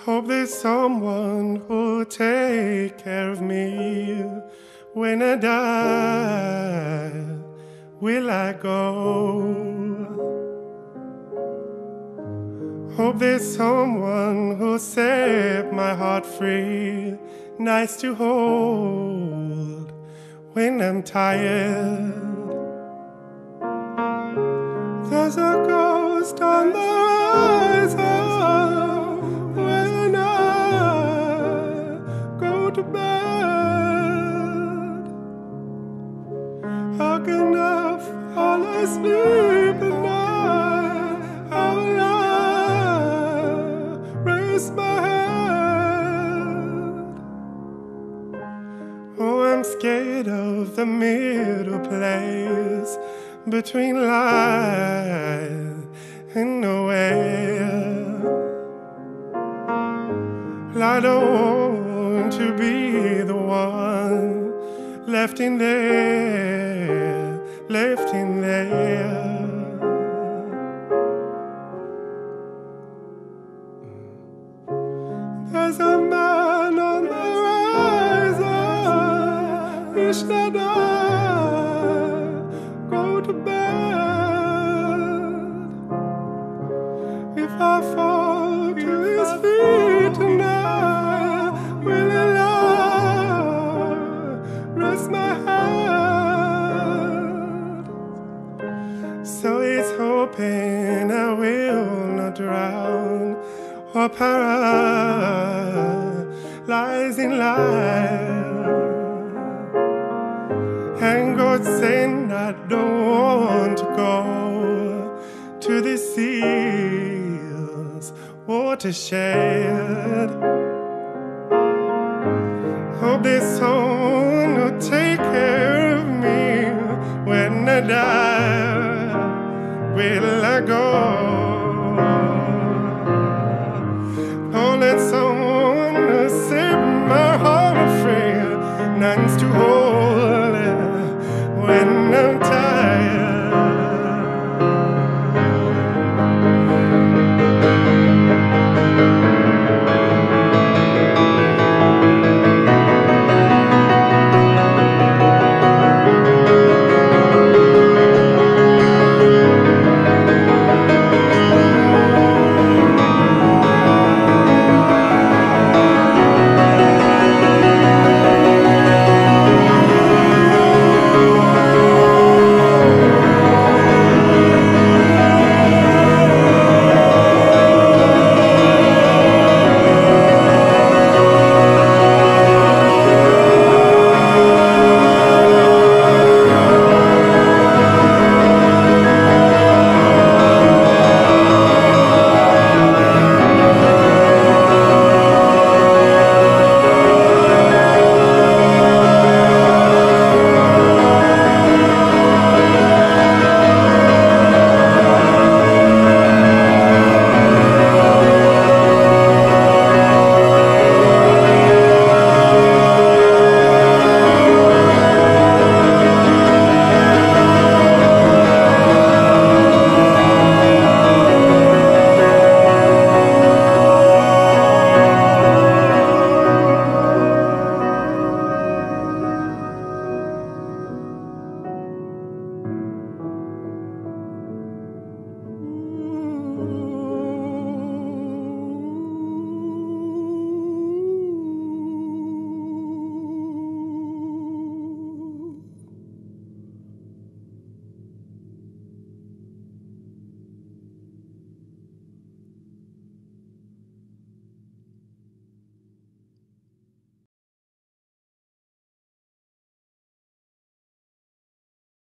Hope there's someone who'll take care of me when I die. Will I go? Hope there's someone who'll set my heart free, nice to hold when I'm tired. There's a ghost on the horizon when I go to bed. How can I fall asleep at night? How will I raise my head? Oh, I'm scared of the middle place between life and nowhere. I don't want to be the one left in there, left in there. There's a man on the horizon, wish that I go to bed. If I fall to his feet tonight, will he rest my head? So he's hoping I will not drown or paralyze in life. And God saying I don't want to go to the sea's watershed. Hope there's someone who'll take care of me when I die. Will I go?